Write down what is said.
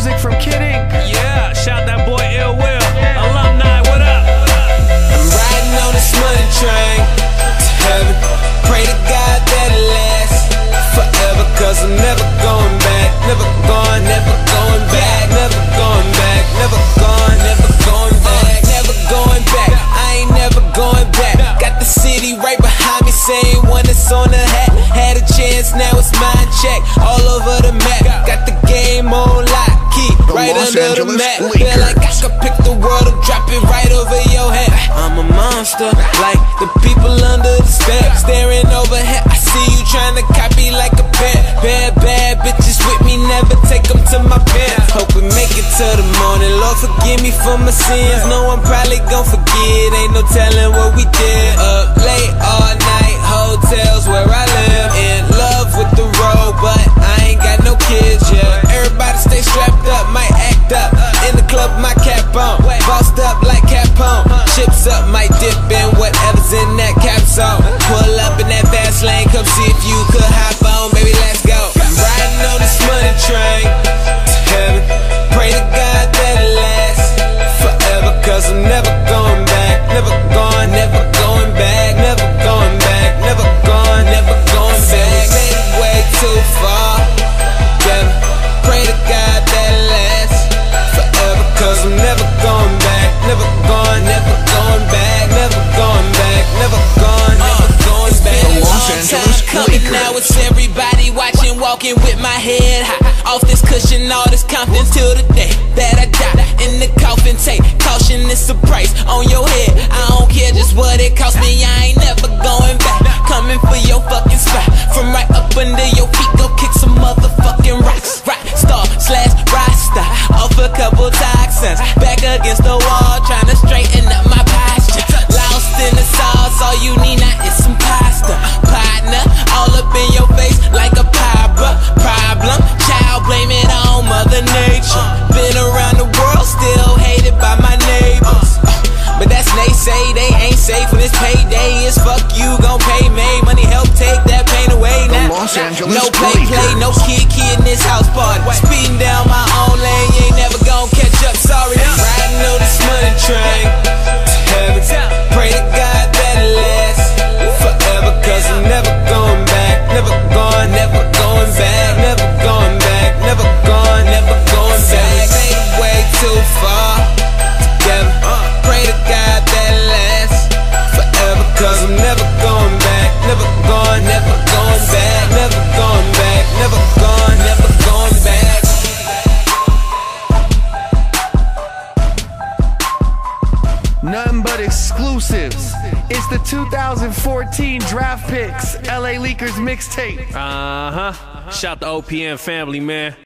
music from Kid Ink. Yeah, shout that boy Ill Will. Alumni, what up? I'm riding on this money train to heaven. Pray to God that it lasts forever, cause I'm never going back. Never going, never going back. Never going back, never going, never going back. Never going back, I ain't never going back. Got the city right behind me, same one that's on the hat. Had a chance, now it's mind check. All over the map, got the game on lock, key right under the map. Feel like I could pick the world up, drop it right over your head. I'm a monster, like the people under the step, staring overhead. I see you trying to copy like a pet. Bad bitches with me, never take them to my pants. Hope we make it to the morning, Lord forgive me for my sins. No, I'm probably gon' forget, ain't no telling what we did. Up late all night, hotels where I live. In love with the road, but I ain't got no kids yet. Everybody stay strapped up, might act up. In the club, my cap on, bossed up like Capone. Chips up, might dip in whatever's in that capsule. Pull up in that fast lane, come see if you could hop on, baby, let's go. I'm riding on this money train to heaven. Pray to God that it lasts forever, cause I'm never going back. Never going, never going back. Never going back, never going, never going back. Made it way too far, damn. Pray to God that it lasts forever, cause I'm never going back. Never going, never going back. Never going back, never going, never going back. The Los Angeles Lakers. Now it's everybody watching, walking with my head high. Off this cushion, all this confidence till the day that I die. In the coffin, take caution, it's a price on your head. I don't care just what it cost me, I ain't never going back. Coming for your fucking spot, from right up under your feet, go kick some motherfucking rocks. Rock star slash rockstar, off a couple toxins, back against the wall, trying to straighten up my posture. Lost in the sauce, all you need now is some pasta. Partner, all up in your face like a problem. Child, blame it on Mother Nature. Been around the world, still hated by my neighbors. But that's they say, they ain't safe when it's payday. It's fuck you, gon' pay me. Money help take that pain away now. Los Angeles No play, no kid in this house party. Speeding down my own lane, you ain't never gon' catch up, sorry. I'm riding on this money train to heaven. Pray to God that it lasts forever, cause I'm never going back. Never going, never going back. Never going back, never going, never going back. Made it way too far together. Pray to God that it lasts forever, cause I'm never going back. Never going, never going back. Never going back, never going, never going back. Nothing but exclusives. It's the 2014 draft picks, LA Lakers mixtape. Shout the OPM family, man.